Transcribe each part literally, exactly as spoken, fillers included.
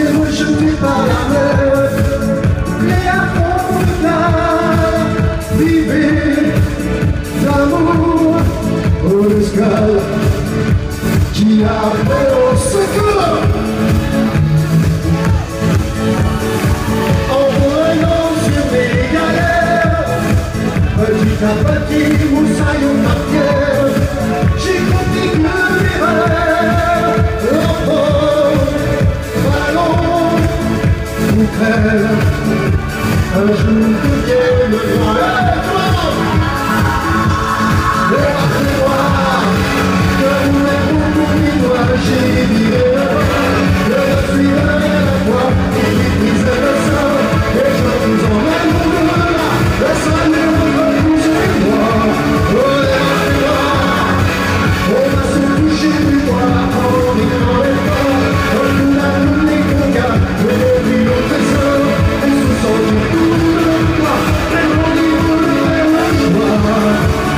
ciel rejeté par la mer, les affronts de ta vivez d'amour au escale qui appelle au secours. En voyant sur mes galères, petit à petit moussaillon ma pierre, j'ai compris que mes rêves, l'enfant, ballon, poutrelle, un jour deviennent dans la toile. Les marques noires, comme les boucles noires, j'ai viré le vent, je suis derrière la voie, qui brise le sang, et je vous emmène au-delà, le soleil me pousse les doigts. Oh, les marques noires, on va se toucher du doigt, en écran les temps, on nous a tous les congas, et depuis nos trésors, et sous son tout le toit, les grands livres de la joie.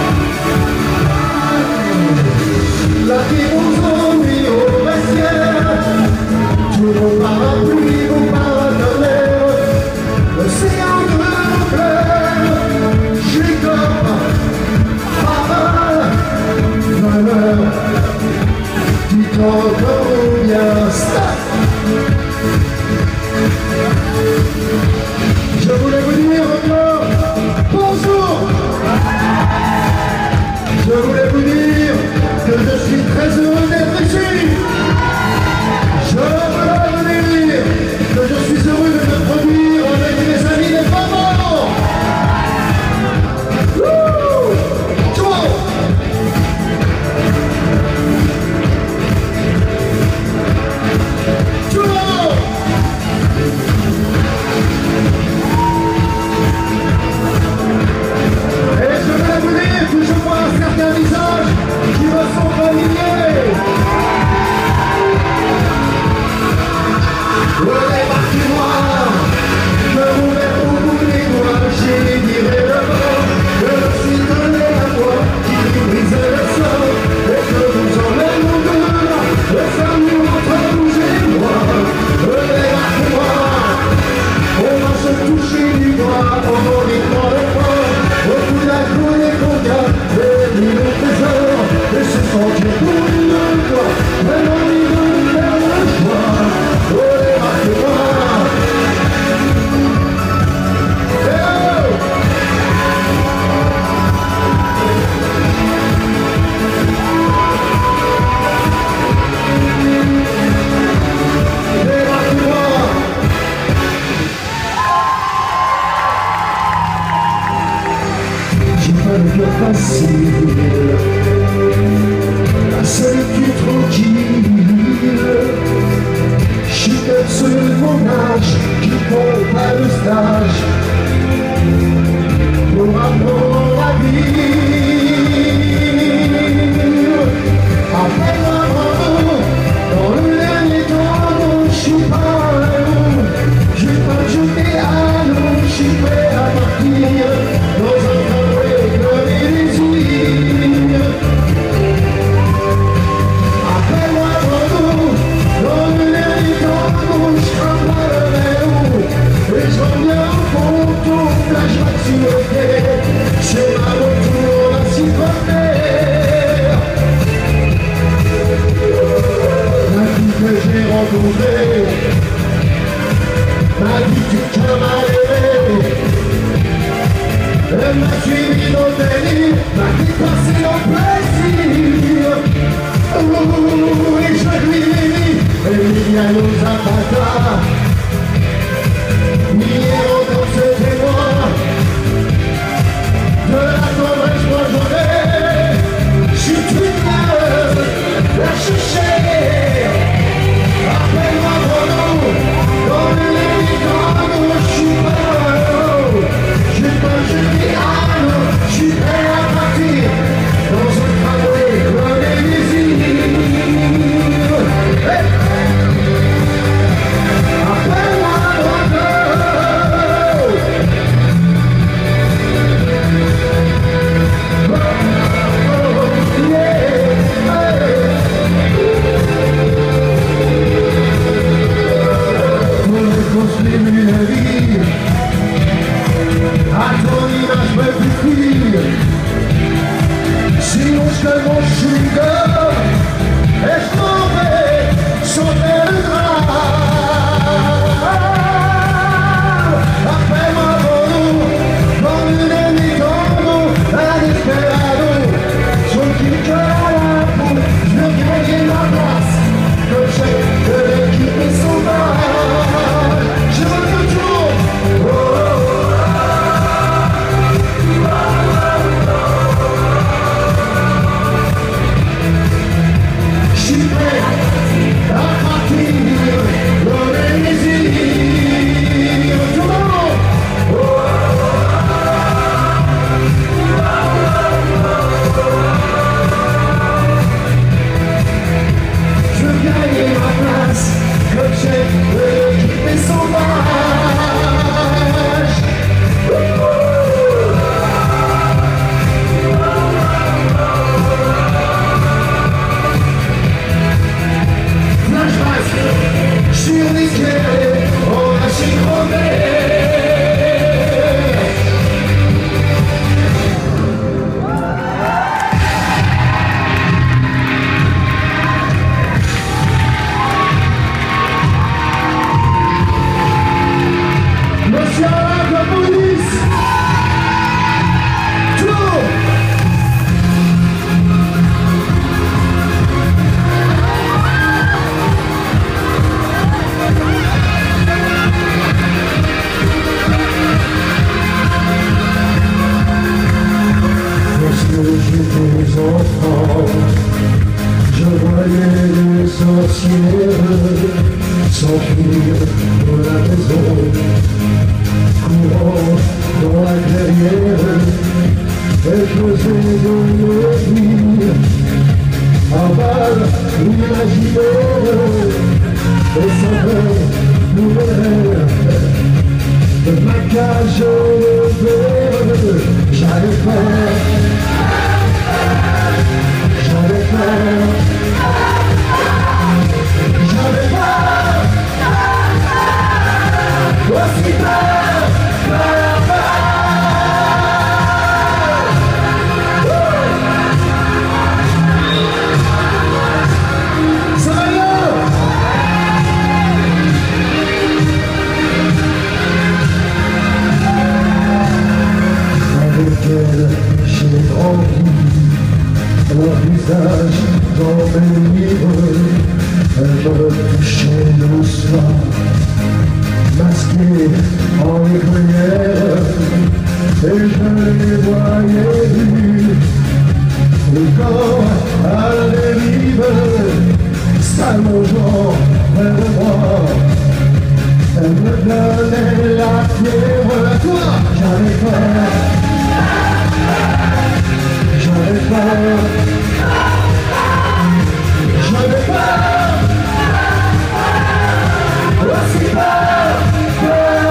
La vie vous ennuie au vestiaire, tout vos parapluies, vos paratonnerres, l'océan de nos pleurs, j'ai comme parole, valeur, dites encore bien stop. Je voulais vous dire encore bonjour. Je voulais vous dire que je suis très heureux d'être ici. Je voulais vous dire que je suis heureux de me produire avec mes amis des parents. Wouh! Ciao! Ciao! Et je voulais vous dire que je vois certains visages qui me sont familiers. Les marques noires, je vous mets au bout des doigts, j'ai viré le vent, je me suis donné la voix qui brise le sang, et que vous emmène au-delà, le salut entre vous et moi. Les marques noires, on va se toucher du doigt, on y prend le fort, au bout d'un coup des congas, et nous nos trésors, et se sentir pour une fois, et l'envie de faire la joie. Oh, les marques noires. Eh oh! Les marques noires. J'ai pas le cœur facile, la solitude tranquille. Je suis comme ceux de mon âge qui font pas le stage pour apprendre la vie. Appelle-moi bravo, dans le dernier temps, je suis pas un loup. Je vais pas jeter à l'eau, je suis prêt à partir dans un tramway plein des ouïes. Appelle-moi bravo, dans le dernier temps, je crains pas le verrou. Et je reviens au fond, ton flashback sur le quai, c'est ma retour à s'y refaire. La vie que j'ai rencontrée m'a dit tu qu'un mal aimé. Elle m'a suivi dans le délire, m'a dépassé dans le plaisir. Oh, et je lui ai dit, Emiliano Zapata, Miguel dans ce témoin, de la tendresse moi j'en ai, je suis tout la chercher. Appelle-moi Bruno, dans le lit, je suis pas heureux, je peux jeter à l'eau. les luneries. À ton image me fuir. Sinon je te mange chewing-gum et je m'en vais chanter le drame. Appelle-moi Bono, comme une ennemie tango, un desperado. Je quitte que la peau, je veux gagner ma place, que j'ai de l'équipe et son mal. Je veux toujours, oh, oh, oh. Je suis prêt à partir dans les désirs. Tout le monde, oh, oh, je veux gagner ma place, comme j'ai de l'équipe et son sur les quais, on a chicroné. Monsieur la police, tout. J'étais enfant, je voyais les sorcières s'enfuir de la maison, courant dans la clairière, elles faisaient de nos vies un bal imaginaire, et savaient nouvelle de ma cage de verre. J'avais peur, j'avais peur, j'avais peur, aussi peur, peur, peur. Ça va bien? Avec elle, j'ai grandi. Leur visage dans mes livres, elle me touchait doucement, masquée en écolière, et je les voyais vus, le corps à la dérive, s'allongeant vers moi. Elle me donnait la fièvre, à toi, j'avais peur. J'avais peur, j'avais peur, aussi peur, peur,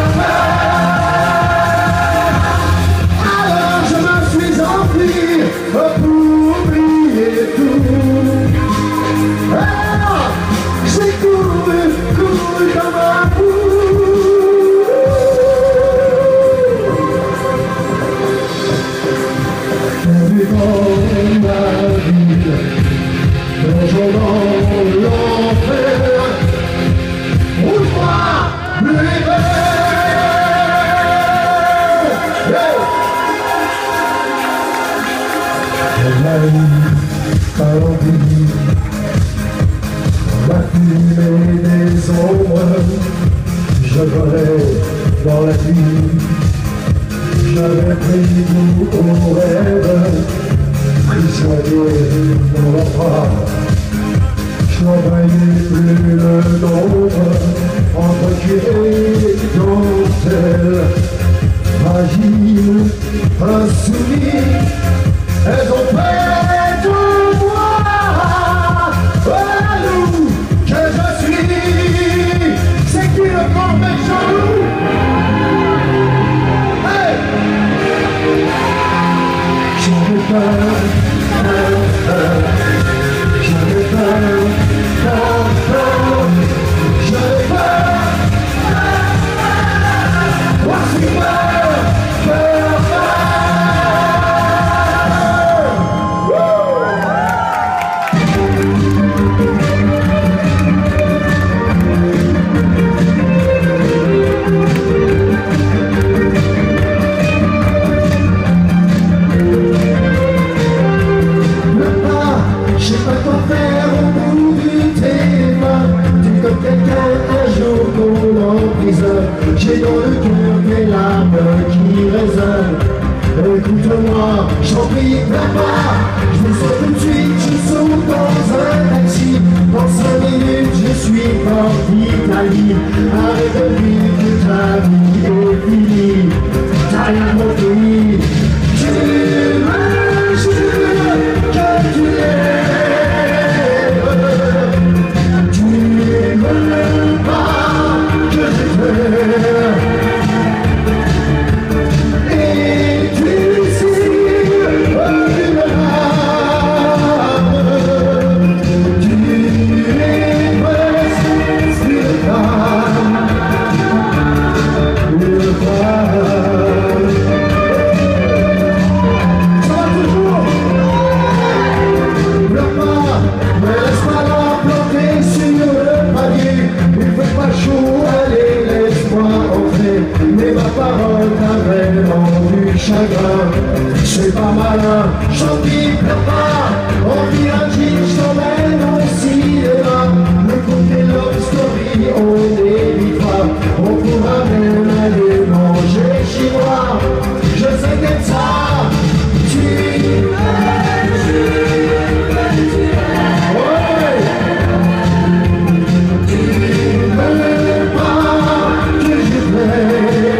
peur. Alors je me suis enfui pour oublier tout. Alors j'ai couru, couru comme un fou. Dans ma vie, plongeons dans l'enfer, ouvre-moi les verres. La nuit, par l'envie, la fumée des ombres, je volais dans la nuit. J'avais pris goût au rêve, prisonnier dans leurs bras. Je n'en voyais plus le nombre, entre cuir et dentelle. Fragile, insoumis, elles ont fait de moi le loup que je suis. C'est qui le grand méchant loup? J'avais peur, peur, peur, j'avais peur, peur, peur, j'avais peur, J'ai dans le cœur des larmes qui résonnent. Écoute-moi, j'en prie, pleure pas. Je descends tout de suite, je saute dans un taxi. Dans cinq minutes, je suis hors d'Italie. Arrête de vivre que ta vie est finie. T'as rien compris. Tu me jures que tu l'aimes. Tu ne veux pas que je t'aime. C'est pas malin, j'en prie, pleure pas. On vit un jean, je t'emmène au cinéma. Le côté love story, on évitera. On pourra même aller manger chinois. Je sais que ça, tu m'aimes, tu m'aimes, tu m'aimes. Ouais. Tu ne veux pas que je t'aime.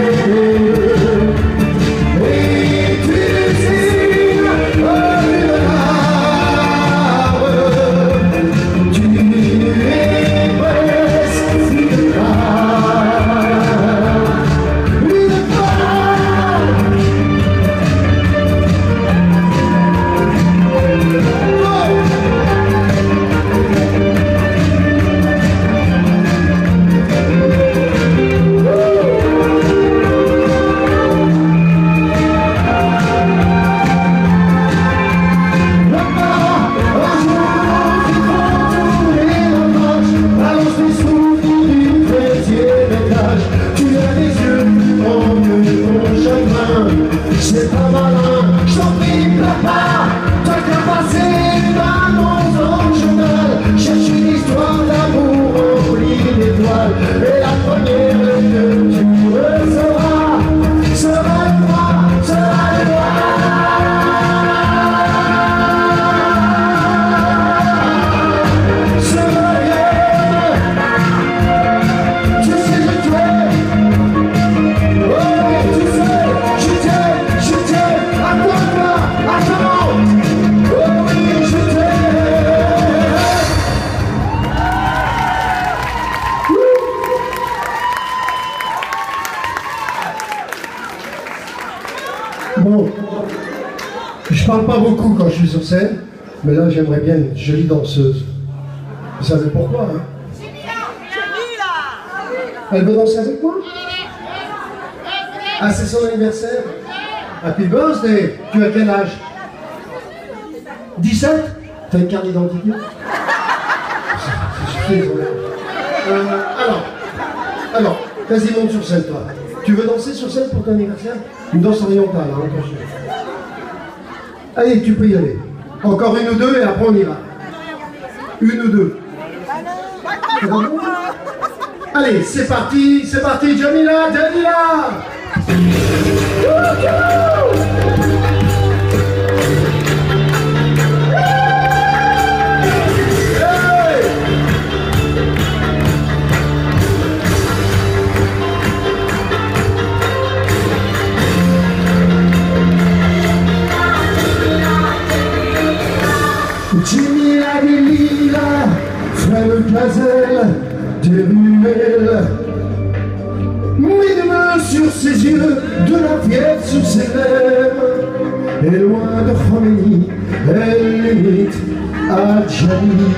C'est pas malin, je t'en prie, pleure pas. T'as qu'à passer une annonce dans le journal. Cherche une histoire d'amour remplie d'étoiles. Et la première que tu recevras sera le droit, sera le droit. Sera rien. Tu sais, je t'aime. Oh, tu sais, je t'aime. Bon, je parle pas beaucoup quand je suis sur scène, mais là j'aimerais bien une jolie danseuse. Vous savez pourquoi, hein? Elle veut danser avec moi? Ah, c'est son anniversaire? Happy birthday! Tu as quel âge? dix-sept? T'as une carte d'identité? Je suis désolé. Euh, alors, alors, vas-y, monte sur scène, toi. Tu veux danser sur scène pour ton anniversaire? Une danse orientale, hein, attention. Allez, tu peux y aller. Encore une ou deux et après on ira. Une ou deux. Allez, c'est parti, c'est parti, Jamila, Jamila! Jamila des lilas, frêle gazelle, des ruelles. Mine sur ses yeux, de la fièvre sur ses lèvres. Et loin de Khomeini, elle limite à Djali.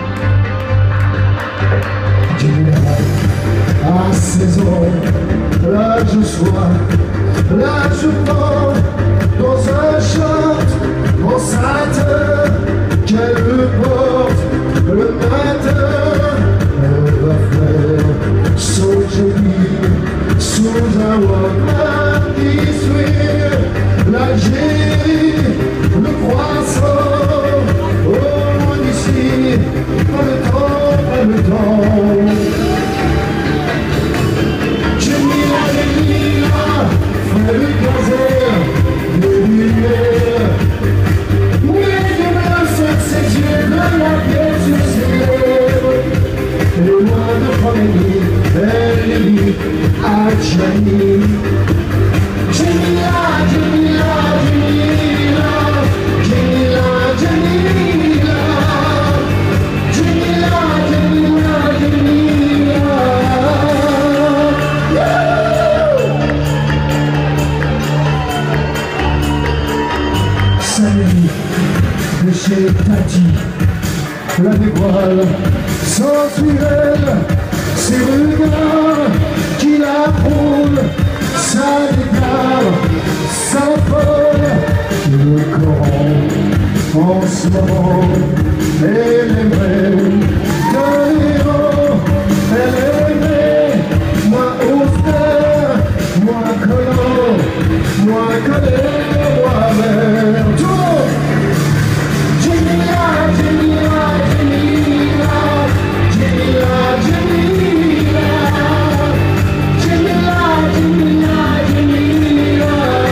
Jamila, à seize ans, là je sois, là je prends dans un short en satin qu'elle porte le matin. Elle va faire son joli sous un Walkman qui suit l'Algérie, le croissant au loin d'ici. Pas le temps, pas le temps. Chez Tati, la dévoile sensuelle, ses regards qui la frôlent, sa déclare, sa folle, le Coran en ce moment, elle aimerait d'un héros, elle aimerait, moi austère, moi collant, moi colère, moi mère, tout le monde. Jamila, Jamila, Jamila, Jamila, Jamila, Jamila, Jamila.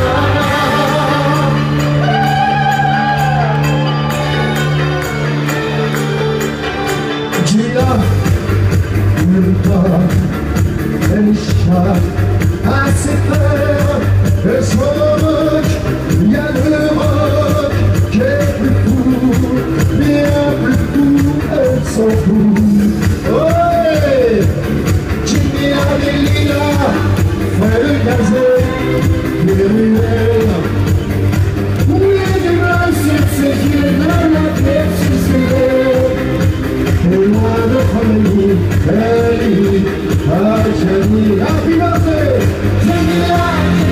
Jamila, ne veut pas, elle échappe à ses peurs, elle se moque, il y a le roc qui est plus fou. Bien plus fou, elle s'en fout. Ouais, Jamila, Jamila, fait le gazet, les ruelles. Oui, des blancs sur ses yeux, dans la tête sur ses lèvres. Et loin de promener, elle dit à Jamila, Jamila, Jamila,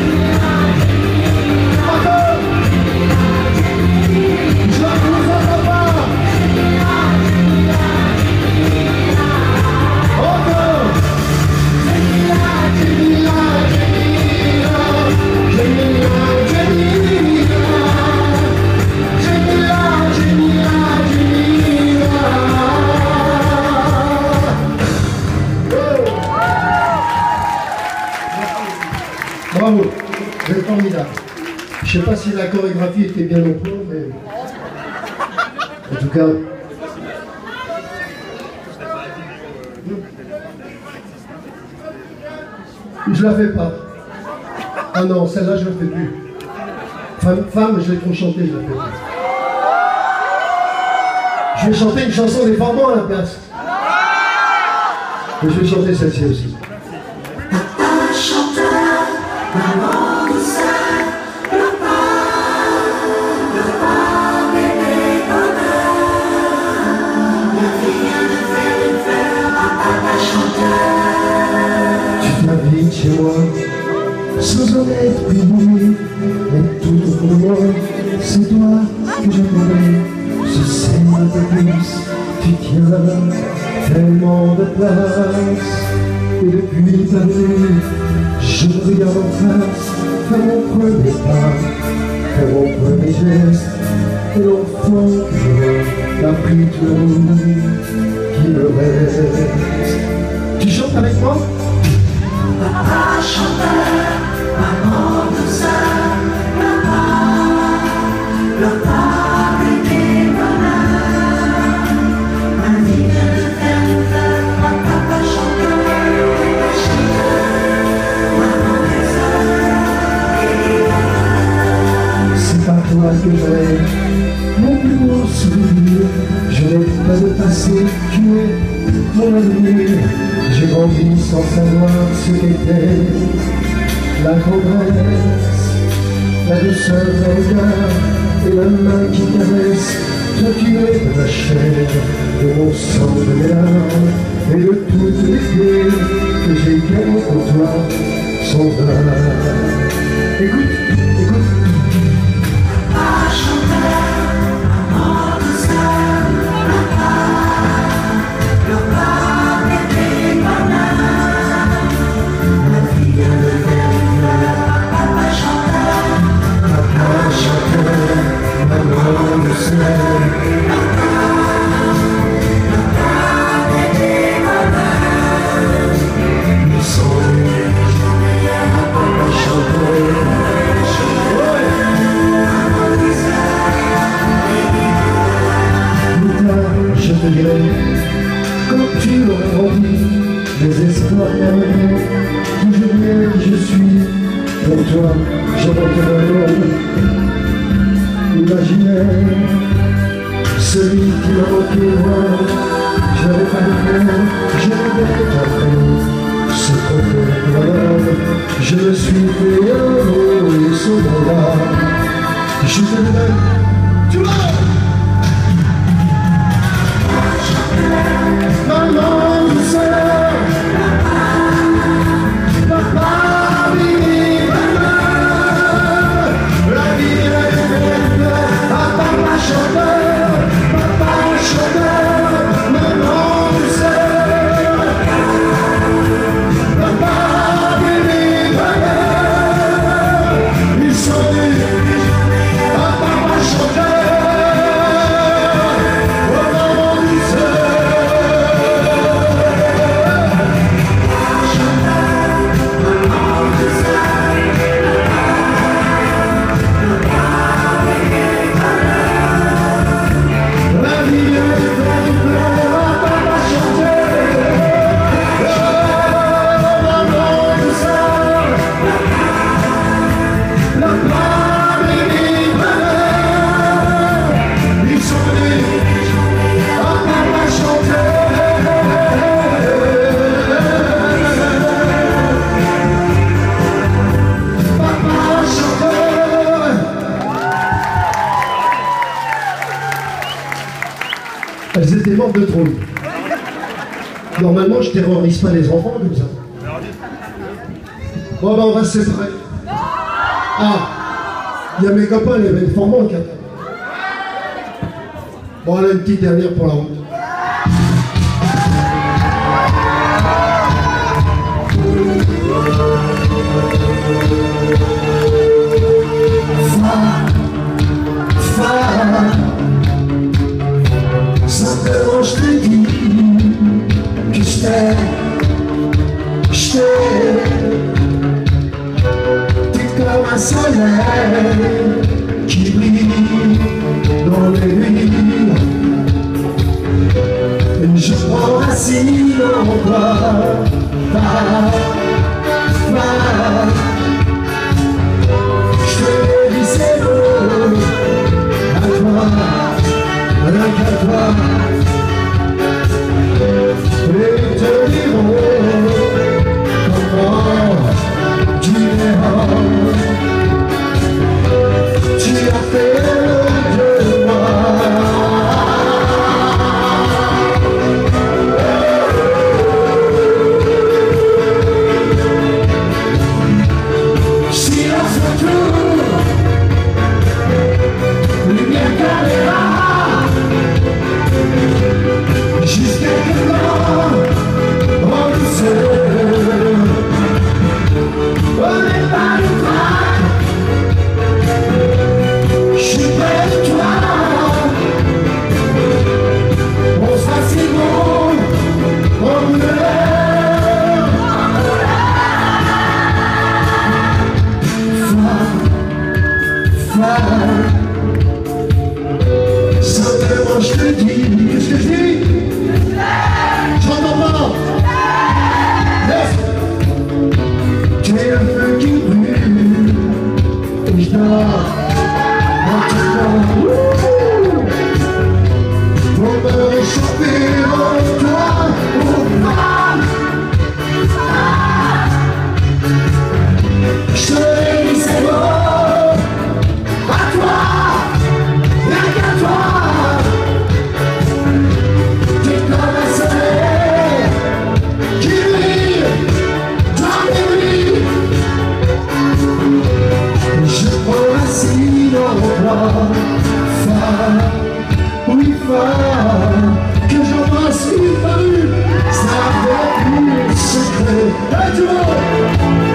encore. Je vous entends pas. Bravo, vous êtes formidable. Je ne sais pas si la chorégraphie était bien au point, mais en tout cas. Je la fais pas. Ah non, celle-là je la fais plus. Femme, femme, je l'ai trop chanté, je la fais plus. Je vais chanter une chanson des Farbans à la place. Et je vais chanter celle-ci aussi. Chez moi, sans en être privé, et tout pour moi, c'est toi que j'aimerais. Ce sein de plus, tu tiens tellement de place. Et depuis ta venue, je me regarde en face, faire mon premier pas, faire mon premier geste. Et l'enfant que je m'a pris tout l'amour qui me reste. Tu chantes avec moi? Papa chanteur, maman douceur, papa, le pas des bonheurs. Ma vie vient de faire une fleur, papa chanteur, papa chanteur, maman douceur. C'est par toi que j'ai mon plus beau souvenir. Je n'ai pas de passé, tu es mon avenir. J'ai grandi sans savoir ce qu'était la tendresse, la douceur d'un regard et la main qui caresse. Toi tu es de ma chair, de mon sang, de mes larmes et de toutes les clés que j'ai gagnées pour toi, sans âme. Écoute, écoute. Papa chanteur, maman douceur, papa, le pas. Nous sommes m'aimer, toujours bien je suis. Pour toi, j'invente un monde imaginaire. Celui qui m'a manqué, moi, je n'avais pas de cœur, je n'avais pas pris. Ce qu'on fait, je me suis fait un mot et son regard. Je te le donne, tu vois. Maman, douceur, papa, oui, maman. La vie est belle, papa, ma chanteur, papa, chanteur, maman, douceur, papa, oui, maman. Ils sont venus, papa, ma chanteur. Elles étaient mortes de trop. Normalement, je terrorise pas les enfants comme ça. Bon, ben, on va se séparer. Ah, il y a mes copains, les mêmes formants qui attendent. Bon, allez, une petite dernière pour la route. Simplement je te dis que je t'aime, je t'aime. T'es comme un soleil qui brille dans les nuits. Et je prends racine en toi, pas, pas. Je te dis c'est beau, à toi. Rien qu'à toi, et te diront comment tu es. Tu as fait de moi. Silence autour, lumière caméra. Jusqu'à quand on est seul, on n'est pas le trac. Je suis près de toi, on sera si bon, on me l'aime. Femme, femme, simplement je te dis, qu'est-ce que je dis? J'entends pas. Yes. Tu es un feu qui brûle et je dors dans ton corps pour me réchauffer en toi. Oh femme, je te l'ai dit c'est beau, à toi, rien qu'à toi. Femme, oui femme, que j'embrasse une femme, ça fait plus secret. Et tout le monde.